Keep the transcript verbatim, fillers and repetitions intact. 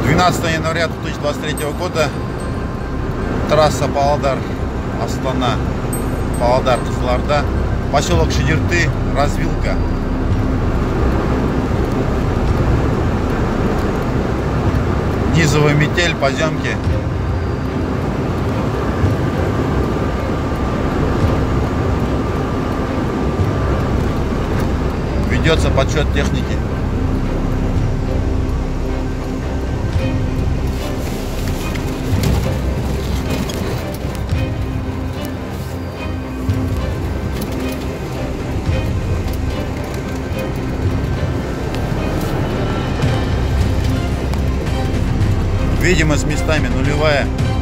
двенадцатого января две тысячи двадцать третьего года. Трасса Павлодар-Астана, Павлодар-Кызылорда, поселок Шидерты, развилка. Низовая метель, поземки. Ведется подсчет техники. Видимость местами нулевая.